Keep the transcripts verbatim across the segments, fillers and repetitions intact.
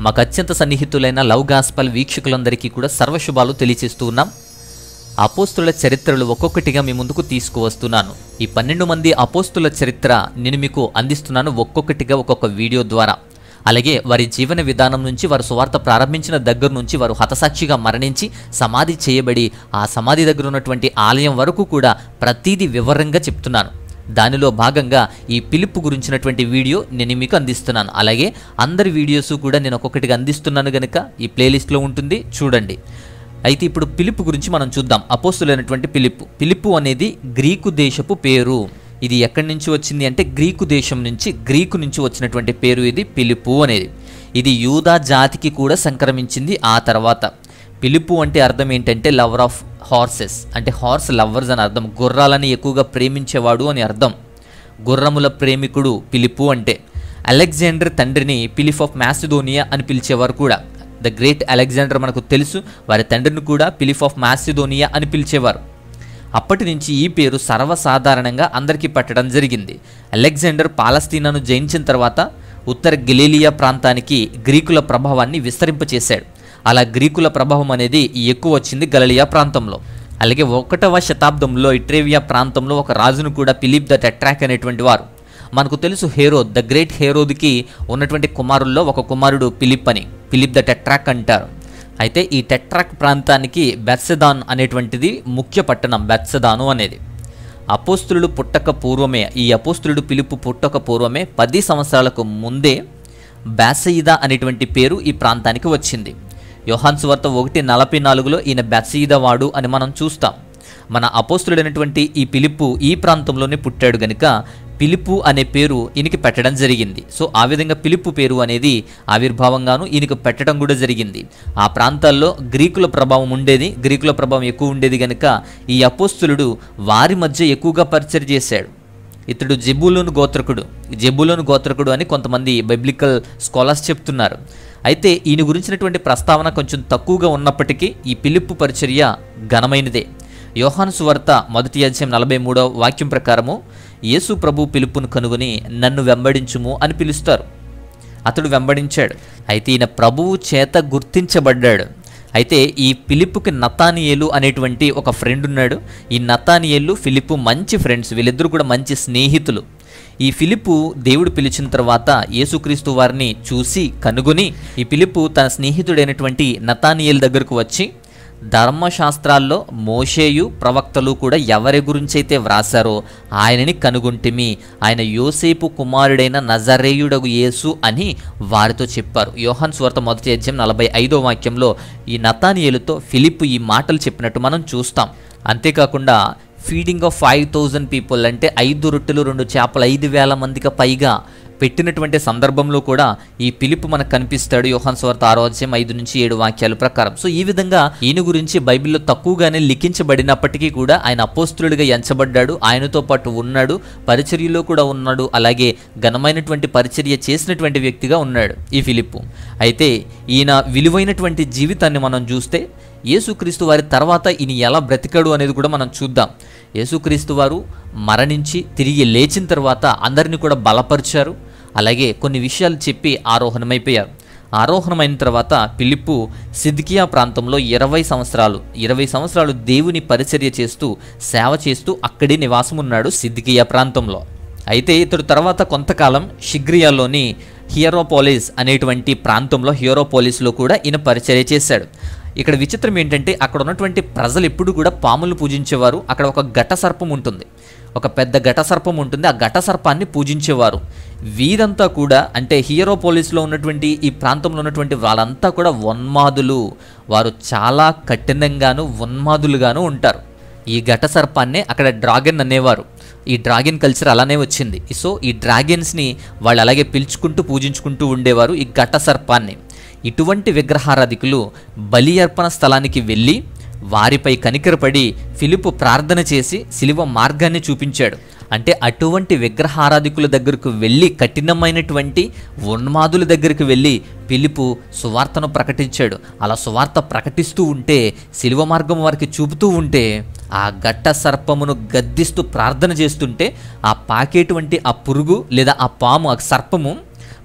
మాకు అత్యంత సన్నిహితులైన love gospel వీక్షకులందరికీ కూడా సర్వశుభాలు తెలియజేస్తూ ఉన్నాం. అపోస్తుల చరిత్రలు ఒక్కొక్కటిగా మీ ముందుకు తీసుకువస్తున్నాను. ఈ పన్నెండు మంది అపోస్తుల చరిత్ర నేను మీకు అందిస్తున్నాను ఒక్కొక్కటిగా ఒక్కొక్క వీడియో ద్వారా. అలాగే వారి జీవన విధానం నుంచి, వారు సువార్త ప్రారంభించిన దగ్గర నుంచి, వారు హతసాక్షిగా మరణించి సమాధి చేయబడి ఆ సమాధి దగ్గర ఉన్నటువంటి ఆలయం వరకు కూడా ప్రతిదీ వివరంగా చెప్తున్నాను. దానిలో భాగంగా ఈ పిలుపు గురించినటువంటి వీడియో నేను మీకు అందిస్తున్నాను. అలాగే అందరి వీడియోస్ కూడా నేను ఒక్కొక్కటిగా అందిస్తున్నాను కనుక ఈ ప్లేలిస్ట్లో ఉంటుంది, చూడండి. అయితే ఇప్పుడు పిలుపు గురించి మనం చూద్దాం. అపోస్తులైనటువంటి పిలుపు పిలుపు అనేది గ్రీకు దేశపు పేరు. ఇది ఎక్కడి నుంచి వచ్చింది అంటే గ్రీకు దేశం నుంచి, గ్రీకు నుంచి వచ్చినటువంటి పేరు ఇది పిలుపు అనేది. ఇది యూదా జాతికి కూడా సంక్రమించింది. ఆ తర్వాత పిలుపు అంటే అర్థం ఏంటంటే లవర్ ఆఫ్ హార్సెస్, అంటే హార్స్ లవర్స్ అని అర్థం. గుర్రాలని ఎక్కువగా ప్రేమించేవాడు అని అర్థం. గుర్రముల ప్రేమికుడు పిలుపు అంటే. అలెగ్జాండర్ తండ్రిని పిలిప్ ఆఫ్ మాసిడోనియా అని పిలిచేవారు కూడా. ద గ్రేట్ అలెగ్జాండర్ మనకు తెలుసు, వారి తండ్రిని కూడా పిలిప్ ఆఫ్ మాసిడోనియా అని పిలిచేవారు. అప్పటి నుంచి ఈ పేరు సర్వసాధారణంగా అందరికీ పెట్టడం జరిగింది. అలెగ్జాండర్ పాలస్తీనాను జయించిన తర్వాత ఉత్తర గలీలియా ప్రాంతానికి గ్రీకుల ప్రభావాన్ని విస్తరింపచేశాడు. అలా గ్రీకుల ప్రభావం అనేది ఎక్కువ వచ్చింది గలిలియా ప్రాంతంలో. అలాగే ఒకటవ శతాబ్దంలో ఇట్రేవియా ప్రాంతంలో ఒక రాజును కూడా ఫిలిప్ ద టెట్రాక్ అనేటువంటి వారు. మనకు తెలుసు హేరోద్, ద గ్రేట్ హేరోద్కి ఉన్నటువంటి కుమారుల్లో ఒక కుమారుడు ఫిలిప్ అని, ఫిలిప్ ద టెట్రాక్ అంటారు. అయితే ఈ టెట్రాక్ ప్రాంతానికి బెత్సెదాన్ అనేటువంటిది ముఖ్య పట్టణం, బెత్సెదాను అనేది. అపోస్తులుడు పుట్టక పూర్వమే, ఈ అపోస్తులుడు పిలుపు పుట్టక పూర్వమే పది సంవత్సరాలకు ముందే బెత్సయిదా అనేటువంటి పేరు ఈ ప్రాంతానికి వచ్చింది. యోహాను సువార్త ఒకటి నలభై నాలుగులో ఈయన బెత్సయిదా వాడు అని మనం చూస్తాం. మన అపోస్తులుడైనటువంటి ఈ పిలుపు ఈ ప్రాంతంలోనే పుట్టాడు గనుక పిలుపు అనే పేరు ఈయనకి పెట్టడం జరిగింది. సో ఆ విధంగా పిలుపు పేరు అనేది ఆవిర్భావంగాను ఈయనకు పెట్టడం కూడా జరిగింది. ఆ ప్రాంతాల్లో గ్రీకుల ప్రభావం ఉండేది, గ్రీకుల ప్రభావం ఎక్కువ ఉండేది కనుక ఈ అపోస్తులుడు వారి మధ్య ఎక్కువగా పరిచయం చేశాడు. ఇతడు జెబూలూను గోత్రకుడు, జెబూలూను గోత్రకుడు అని కొంతమంది బైబిలికల్ స్కాలర్స్ చెప్తున్నారు. అయితే ఈయన గురించినటువంటి ప్రస్తావన కొంచెం తక్కువగా ఉన్నప్పటికీ ఈ పిలుపు పరిచర్య ఘనమైనదే. యోహాను సువార్త మొదటి అధ్యాయం నలభై మూడవ వాక్యం ప్రకారము యేసు ప్రభు పిలుపును కనుగొని నన్ను వెంబడించుము అని పిలుస్తారు. అతడు వెంబడించాడు. అయితే ఈయన ప్రభువు చేత గుర్తించబడ్డాడు. అయితే ఈ ఫిలిప్పుకి నతానియేలు అనేటువంటి ఒక ఫ్రెండ్ ఉన్నాడు. ఈ నతానియేలు ఫిలిప్పు మంచి ఫ్రెండ్స్, వీళ్ళిద్దరూ కూడా మంచి స్నేహితులు. ఈ ఫిలిప్పు దేవుడు పిలిచిన తర్వాత యేసుక్రీస్తు వారిని చూసి కనుగొని ఈ ఫిలిప్పు తన స్నేహితుడైనటువంటి నతానియేలు దగ్గరకు వచ్చి, ధర్మశాస్త్రాల్లో మోషేయు ప్రవక్తలు కూడా ఎవరి గురించి అయితే వ్రాసారో ఆయనని కనుగొంటిమి, ఆయన యోసేపు కుమారుడైన నజరేయుడగు యేసు అని వారితో చెప్పారు. యోహాను సువార్త మొదటి అధ్యాయం నలభై ఐదో వాక్యంలో ఈ నతానియేలుతో ఫిలిప్పు ఈ మాటలు చెప్పినట్టు మనం చూస్తాం. అంతేకాకుండా feeding of five thousand people అంటే ఐదు రొట్టెలు రెండు చేపలు ఐదు వేల మందికి పైగా పెట్టినటువంటి సందర్భంలో కూడా ఈ పిలుపు మనకు కనిపిస్తాడు. యోహాను సువార్త ఆరో అధ్యాయం ఐదు నుంచి ఏడు వాక్యాల ప్రకారం. సో ఈ విధంగా ఈయన గురించి బైబిల్లో తక్కువగానే లిఖించబడినప్పటికీ కూడా ఆయన అపోస్తులుడిగా ఎంచబడ్డాడు, ఆయనతో పాటు ఉన్నాడు, పరిచర్యలో కూడా ఉన్నాడు, అలాగే ఘనమైనటువంటి పరిచర్య చేసినటువంటి వ్యక్తిగా ఉన్నాడు ఈ ఫిలిప్పు. అయితే ఈయన విలువైనటువంటి జీవితాన్ని మనం చూస్తే యేసుక్రీస్తు వారి తర్వాత ఈయన ఎలా బ్రతికాడు అనేది కూడా మనం చూద్దాం. యేసుక్రీస్తు వారు మరణించి తిరిగి లేచిన తర్వాత అందరినీ కూడా బలపరిచారు. అలాగే కొన్ని విషయాలు చెప్పి ఆరోహణమైపోయారు. ఆరోహణమైన తర్వాత ఫిలిప్పు సిద్కియా ప్రాంతంలో ఇరవై సంవత్సరాలు ఇరవై సంవత్సరాలు దేవుని పరిచర్య చేస్తూ సేవ చేస్తూ అక్కడే నివాసం ఉన్నాడు సిద్కియా ప్రాంతంలో. అయితే ఇతడు తర్వాత కొంతకాలం షిగ్రియాలోని హియరోపోలిస్ అనేటువంటి ప్రాంతంలో హియరోపోలిస్లో కూడా ఈయన పరిచర్య చేశాడు. ఇక్కడ విచిత్రం ఏంటంటే అక్కడ ఉన్నటువంటి ప్రజలు ఎప్పుడు కూడా పాములు పూజించేవారు. అక్కడ ఒక ఘట సర్పం ఉంటుంది, ఒక పెద్ద ఘట సర్పం ఉంటుంది. ఆ ఘట సర్పాన్ని పూజించేవారు. వీరంతా కూడా అంటే హియరోపోలిస్లో ఉన్నటువంటి ఈ ప్రాంతంలో ఉన్నటువంటి వాళ్ళంతా కూడా ఉన్మాదులు. వారు చాలా కఠినంగాను ఉన్మాదులుగాను ఉంటారు. ఈ ఘట సర్పాన్నే అక్కడ డ్రాగన్ అనేవారు. ఈ డ్రాగన్ కల్చర్ అలానే వచ్చింది. సో ఈ డ్రాగన్స్ని వాళ్ళు అలాగే పిలుచుకుంటూ పూజించుకుంటూ ఉండేవారు ఈ ఘట సర్పాన్ని. ఇటువంటి విగ్రహారాధికులు బలి అర్పణ స్థలానికి వెళ్ళి వారిపై కనికరపడి ఫిలిప్పు ప్రార్థన చేసి శిలువ మార్గాన్ని చూపించాడు. అంటే అటువంటి విగ్రహారాధికుల దగ్గరకు వెళ్ళి, కఠినమైనటువంటి ఉన్మాదుల దగ్గరికి వెళ్ళి ఫిలిప్పు సువార్తను ప్రకటించాడు. అలా సువార్త ప్రకటిస్తూ ఉంటే, శిలువ మార్గం వారికి చూపుతూ ఉంటే, ఆ ఘట్ట సర్పమును గద్దిస్తూ ప్రార్థన చేస్తుంటే ఆ పాకేటువంటి ఆ పురుగు లేదా ఆ పాము, ఆ సర్పము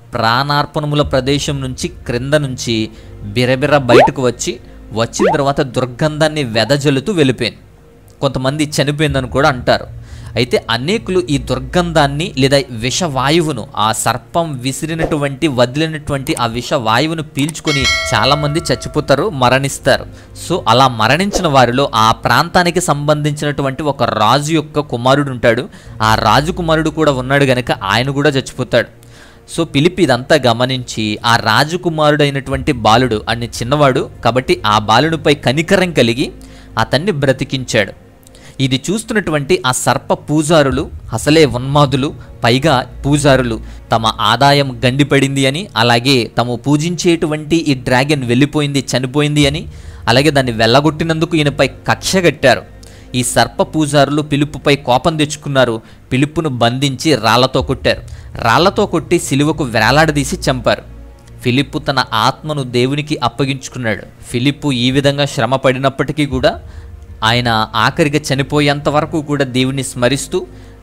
ప్రాణార్పణముల ప్రదేశం నుంచి క్రింద నుంచి బిరబిర బయటకు వచ్చి వచ్చిన తర్వాత దుర్గంధాన్ని వెదజల్లుతూ వెళ్ళిపోయింది. కొంతమంది చనిపోయిందని కూడా అంటారు. అయితే అనేకులు ఈ దుర్గంధాన్ని లేదా విషవాయువును, ఆ సర్పం విసిరినటువంటి వదిలినటువంటి ఆ విషవాయువును పీల్చుకొని చాలామంది చచ్చిపోతారు, మరణిస్తారు. సో అలా మరణించిన వారిలో ఆ ప్రాంతానికి సంబంధించినటువంటి ఒక రాజు యొక్క కుమారుడు ఉంటాడు. ఆ రాజకుమారుడు కూడా ఉన్నాడు గనక ఆయన కూడా చచ్చిపోతాడు. సో ఫిలిప్ ఇదంతా గమనించి ఆ రాజకుమారుడైనటువంటి బాలుడు అన్ని చిన్నవాడు కాబట్టి ఆ బాలుడిపై కనికరం కలిగి అతన్ని బ్రతికించాడు. ఇది చూస్తున్నటువంటి ఆ సర్ప పూజారులు అసలే ఉన్మాదులు, పైగా పూజారులు తమ ఆదాయం గండిపడింది అని, అలాగే తాము పూజించేటువంటి ఈ డ్రాగన్ వెళ్ళిపోయింది, చనిపోయింది అని, అలాగే దాన్ని వెళ్ళగొట్టినందుకు ఈయనపై కక్ష కట్టారు. ఈ సర్ప పూజారులు ఫిలిప్పుపై కోపం తెచ్చుకున్నారు. ఫిలిప్పును బంధించి రాళ్లతో కొట్టారు. రాళ్లతో కొట్టి సిలువకు వేలాడదీసి చంపారు. ఫిలిప్పు తన ఆత్మను దేవునికి అప్పగించుకున్నాడు. ఫిలిప్పు ఈ విధంగా శ్రమ పడినప్పటికీ కూడా ఆయన ఆఖరిగా చనిపోయేంత వరకు కూడా దేవుని స్మరిస్తూ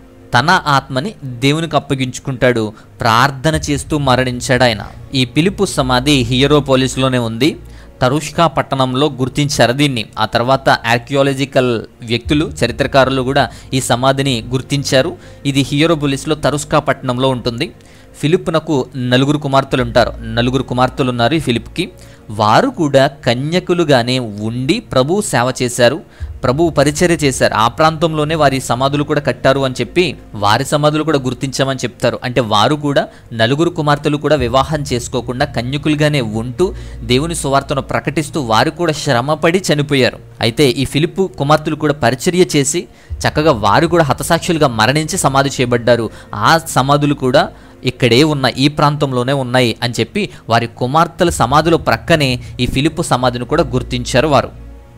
తన ఆత్మని దేవునికి అప్పగించుకుంటాడు. ప్రార్థన చేస్తూ మరణించాడు ఆయన. ఈ ఫిలిప్పు సమాధి హియరోపోలిస్లోనే ఉంది. తరుష్కా పట్టణంలో గుర్తించారు దీన్ని. ఆ తర్వాత ఆర్కియాలజికల్ వ్యక్తులు, చరిత్రకారులు కూడా ఈ సమాధిని గుర్తించారు. ఇది హియరోపోలిస్లో తరుష్కా పట్టణంలో ఉంటుంది. ఫిలిప్పునకు నలుగురు కుమార్తెలు ఉంటారు. నలుగురు కుమార్తెలు ఉన్నారు ఈ ఫిలిప్కి. వారు కూడా కన్యకులుగానే ఉండి ప్రభువు సేవ చేశారు, ప్రభువు పరిచర్య చేశారు. ఆ ప్రాంతంలోనే వారి సమాధులు కూడా కట్టారు అని చెప్పి వారి సమాధులు కూడా గుర్తించామని చెప్తారు. అంటే వారు కూడా నలుగురు కుమార్తెలు కూడా వివాహం చేసుకోకుండా కన్యకులుగానే ఉంటూ దేవుని సువార్తను ప్రకటిస్తూ వారు కూడా శ్రమపడి చనిపోయారు. అయితే ఈ ఫిలిప్పు కుమార్తెలు కూడా పరిచర్య చేసి చక్కగా వారు కూడా హతసాక్షులుగా మరణించి సమాధి చేయబడ్డారు. ఆ సమాధులు కూడా ఇక్కడే ఉన్న ఈ ప్రాంతంలోనే ఉన్నాయి అని చెప్పి వారి కుమార్తెల సమాధుల ప్రక్కనే ఈ ఫిలిప్పు సమాధిని కూడా గుర్తించారు వారు.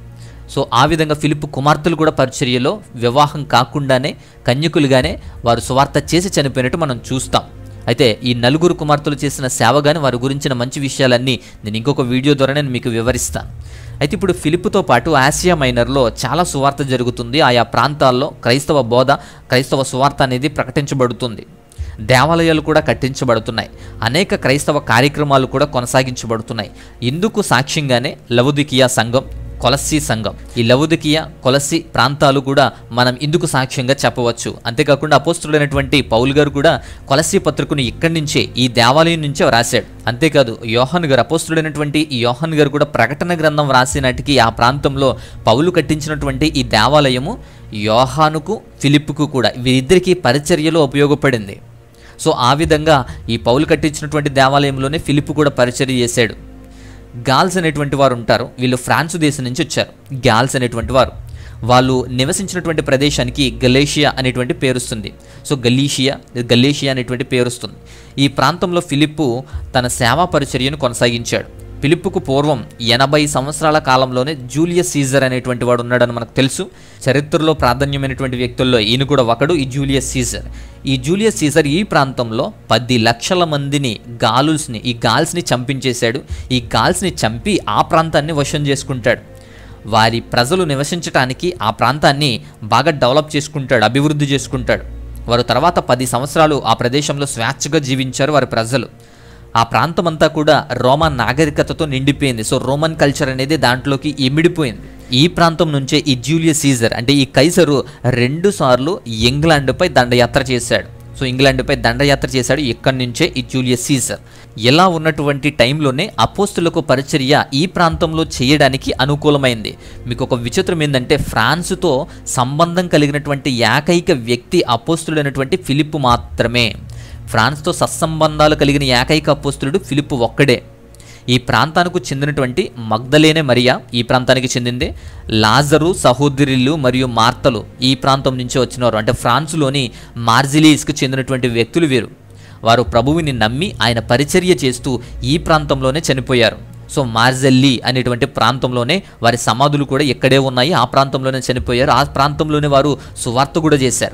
సో ఆ విధంగా ఫిలిప్పు కుమార్తెలు కూడా పరిచర్యలో వివాహం కాకుండానే కన్యకులుగానే వారు సువార్త చేసి చనిపోయినట్టు మనం చూస్తాం. అయితే ఈ నలుగురు కుమార్తెలు చేసిన సేవ కానీ వారి గురించిన మంచి విషయాలన్నీ నేను ఇంకొక వీడియో ద్వారా నేను మీకు వివరిస్తాను. అయితే ఇప్పుడు ఫిలిప్పుతో పాటు ఆసియా మైనర్లో చాలా సువార్త జరుగుతుంది. ఆయా ప్రాంతాల్లో క్రైస్తవ బోధ, క్రైస్తవ సువార్త అనేది ప్రకటించబడుతుంది. దేవాలయాలు కూడా కట్టించబడుతున్నాయి. అనేక క్రైస్తవ కార్యక్రమాలు కూడా కొనసాగించబడుతున్నాయి. ఇందుకు సాక్ష్యంగానే లవొదికియా సంఘం, కొలస్సీ సంఘం, ఈ లవొదికియా, కొలస్సీ ప్రాంతాలు కూడా మనం ఇందుకు సాక్ష్యంగా చెప్పవచ్చు. అంతేకాకుండా అపోస్తుడైనటువంటి పౌలు గారు కూడా కొలస్సీ పత్రికను ఇక్కడి నుంచే, ఈ దేవాలయం నుంచే రాశాడు. అంతేకాదు యోహాను గారు, అపోస్తుడైనటువంటి ఈ యోహాను గారు కూడా ప్రకటన గ్రంథం రాసినటికి ఆ ప్రాంతంలో పౌలు కట్టించినటువంటి ఈ దేవాలయము యోహానుకు, ఫిలిప్పుకు కూడా వీరిద్దరికీ పరిచర్యలో ఉపయోగపడింది. సో ఆ విధంగా ఈ పౌలు కట్టించినటువంటి దేవాలయంలోనే ఫిలిప్పు కూడా పరిచర్య చేశాడు. గాల్స్ అనేటువంటి వారు ఉంటారు. వీళ్ళు ఫ్రాన్స్ దేశం నుంచి వచ్చారు. గాల్స్ అనేటువంటి వారు వాళ్ళు నివసించినటువంటి ప్రదేశానికి గలేషియా అనేటువంటి పేరుస్తుంది. సో గలీషియా, గలేషియా అనేటువంటి పేరుస్తుంది. ఈ ప్రాంతంలో ఫిలిప్పు తన సేవా పరిచర్యను కొనసాగించాడు. ఫిలిప్పుకు పూర్వం ఎనభై సంవత్సరాల కాలంలోనే జూలియస్ సీజర్ అనేటువంటి వాడు ఉన్నాడని మనకు తెలుసు. చరిత్రలో ప్రాధాన్యమైనటువంటి వ్యక్తుల్లో ఈయన కూడా ఒకడు, ఈ జూలియస్ సీజర్. ఈ జూలియస్ సీజర్ ఈ ప్రాంతంలో పది లక్షల మందిని గాలుల్స్ని, ఈ గాల్స్ని చంపించేశాడు. ఈ గాల్స్ని చంపి ఆ ప్రాంతాన్ని వశం చేసుకుంటాడు. వారి ప్రజలు నివసించడానికి ఆ ప్రాంతాన్ని బాగా డెవలప్ చేసుకుంటాడు, అభివృద్ధి చేసుకుంటాడు. వారు తర్వాత పది సంవత్సరాలు ఆ ప్రదేశంలో స్వేచ్ఛగా జీవించారు వారి ప్రజలు. ఆ ప్రాంతం అంతా కూడా రోమన్ నాగరికతతో నిండిపోయింది. సో రోమన్ కల్చర్ అనేది దాంట్లోకి ఇమిడిపోయింది. ఈ ప్రాంతం నుంచే ఈ జూలియస్ సీజర్ అంటే ఈ కైసరు రెండు సార్లు ఇంగ్లాండ్పై దండయాత్ర చేశాడు. సో ఇంగ్లాండ్పై దండయాత్ర చేశాడు. ఇక్కడి నుంచే ఈ జూలియస్ సీజర్. ఇలా ఉన్నటువంటి టైంలోనే అపోస్తులకు పరిచర్య ఈ ప్రాంతంలో చేయడానికి అనుకూలమైంది. మీకు ఒక విచిత్రం ఏంటంటే ఫ్రాన్స్తో సంబంధం కలిగినటువంటి ఏకైక వ్యక్తి అపోస్తులైనటువంటి ఫిలిప్పు మాత్రమే. ఫ్రాన్స్తో సత్సంబంధాలు కలిగిన ఏకైక అపోస్తులుడు ఫిలిప్పు ఒక్కడే. ఈ ప్రాంతానికి చెందినటువంటి మగ్దలేనే మరియా ఈ ప్రాంతానికి చెందింది. లాజరు సహోదరులు మరియు మార్తలు ఈ ప్రాంతం నుంచి వచ్చినవారు. అంటే ఫ్రాన్స్లోని మార్జిలీస్కు చెందినటువంటి వ్యక్తులు వీరు. వారు ప్రభువుని నమ్మి ఆయన పరిచర్య చేస్తూ ఈ ప్రాంతంలోనే చనిపోయారు. సో మార్జెల్లీ అనేటువంటి ప్రాంతంలోనే వారి సమాధులు కూడా ఇక్కడే ఉన్నాయి. ఆ ప్రాంతంలోనే చనిపోయారు. ఆ ప్రాంతంలోనే వారు సువార్త కూడా చేశారు.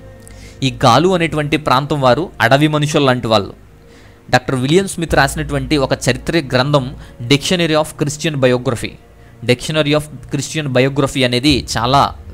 ఈ గాలు అనేటువంటి ప్రాంతం వారు అడవి మనుషులు లాంటి వాళ్ళు. డాక్టర్ విలియం స్మిత్ రాసినటువంటి ఒక చరిత్ర గ్రంథం dictionary of Christian biography dictionary of Christian biography అనేది చాలా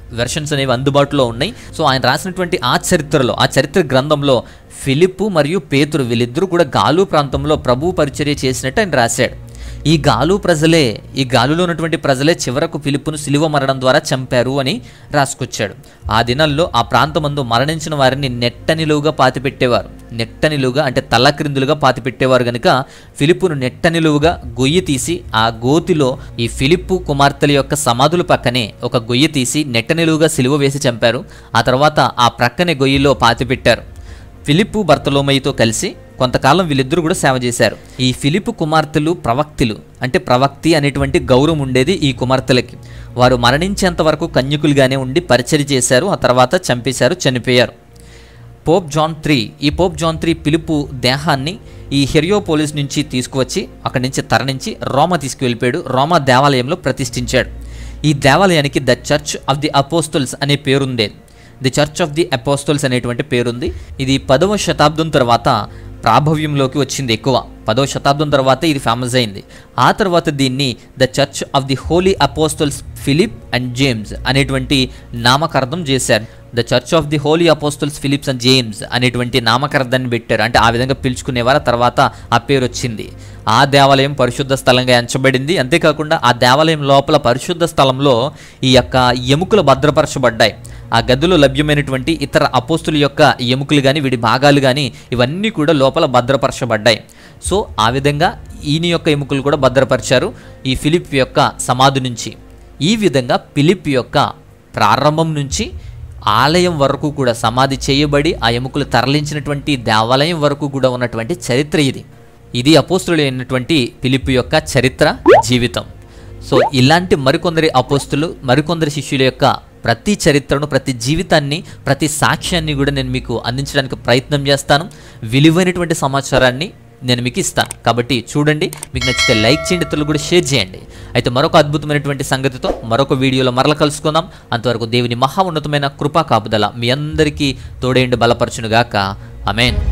వెర్షన్స్ అనేవి అందుబాటులో ఉన్నాయి. సో ఆయన రాసినటువంటి ఆ చరిత్రలో, ఆ చరిత్ర గ్రంథంలో ఫిలిప్పు మరియు పేతురు వీళ్ళిద్దరూ కూడా గాలు ప్రాంతంలో ప్రభు పరిచర్య చేసినట్టు ఆయన రాశాడు. ఈ గాలు ప్రజలే ఈ గాలులో ఉన్నటువంటి ప్రజలే చివరకు ఫిలిప్పును సిలువ మరణం ద్వారా చంపారు అని రాసుకొచ్చాడు. ఆ దినాల్లో ఆ ప్రాంతమందు మరణించిన వారిని నెట్టనిలువుగా పాతిపెట్టేవారు. నెట్టనిలువుగా అంటే తల్లక్రిందులుగా పాతిపెట్టేవారు కనుక ఫిలిప్పును నెట్టనిలువుగా గొయ్యి తీసి ఆ గోతిలో ఈ ఫిలిప్పు కుమార్తెల యొక్క సమాధుల పక్కనే ఒక గొయ్యి తీసి నెట్టనిలువుగా సిలువ వేసి చంపారు. ఆ తర్వాత ఆ ప్రక్కనే గొయ్యిలో పాతిపెట్టారు. ఫిలిప్పు బర్తలోమయితో కలిసి కొంతకాలం వీళ్ళిద్దరూ కూడా సేవ చేశారు. ఈ ఫిలిప్పు కుమార్తెలు ప్రవక్తులు, అంటే ప్రవక్తి అనేటువంటి గౌరవం ఉండేది ఈ కుమార్తెలకి. వారు మరణించేంత వరకు కన్యకులుగానే ఉండి పరిచర్య చేశారు. ఆ తర్వాత చంపేశారు, చనిపోయారు. పోప్ జాన్ త్రీ ఈ పోప్ జాన్ త్రీ ఫిలిప్పు దేహాన్ని ఈ హెరియోపోలిస్ నుంచి తీసుకువచ్చి అక్కడి నుంచి తరలించి రోమా తీసుకువెళ్ళిపోయాడు. రోమా దేవాలయంలో ప్రతిష్ఠించాడు. ఈ దేవాలయానికి the church of the apostles అనే పేరుండేది. The church of the apostles అనేటువంటి పేరుంది. ఇది పదవ శతాబ్దం తర్వాత ప్రాభవ్యంలోకి వచ్చింది. ఎక్కువ పదవ శతాబ్దం తర్వాత ఇది ఫేమస్ అయింది. ఆ తర్వాత దీన్ని the church of the holy apostles Philip and James అనేటువంటి నామకరణం చేశారు. The church of the holy apostles Philips and James అనేటువంటి నామకరణాన్ని పెట్టారు. అంటే ఆ విధంగా పిలుచుకునేవారు. తర్వాత ఆ పేరు వచ్చింది. ఆ దేవాలయం పరిశుద్ధ స్థలంగా ఎంచబడింది. అంతేకాకుండా ఆ దేవాలయం లోపల పరిశుద్ధ స్థలంలో ఈ యొక్క ఎముకలు భద్రపరచబడ్డాయి. ఆ గదిలో లభ్యమైనటువంటి ఇతర అపోస్తుల యొక్క ఎముకలు కానీ వీడి భాగాలు కానీ ఇవన్నీ కూడా లోపల భద్రపరచబడ్డాయి. సో ఆ విధంగా ఈయన యొక్క ఎముకలు కూడా భద్రపరిచారు ఈ ఫిలిప్ యొక్క సమాధి నుంచి. ఈ విధంగా ఫిలిప్ యొక్క ప్రారంభం నుంచి ఆలయం వరకు కూడా సమాధి చేయబడి ఆ ఎముకలు తరలించినటువంటి దేవాలయం వరకు కూడా ఉన్నటువంటి చరిత్ర ఇది. ఇది అపోస్తులు అయినటువంటి ఫిలిప్ యొక్క చరిత్ర, జీవితం. సో ఇలాంటి మరికొందరి అపోస్తులు, మరికొందరి శిష్యుల యొక్క ప్రతి చరిత్రను, ప్రతి జీవితాన్ని, ప్రతి సాక్ష్యాన్ని కూడా నేను మీకు అందించడానికి ప్రయత్నం చేస్తాను. విలువైనటువంటి సమాచారాన్ని నేను మీకు ఇస్తాను. కాబట్టి చూడండి, మీకు నచ్చితే లైక్ చేయండి, ఇతరులు కూడా షేర్ చేయండి. అయితే మరొక అద్భుతమైనటువంటి సంగతితో మరొక వీడియోలో మరల కలుసుకుందాం. అంతవరకు దేవుని మహా ఉన్నతమైన కృపా కాపుదల మీ అందరికీ తోడేండి, బలపరచునుగాక. ఆమేన్.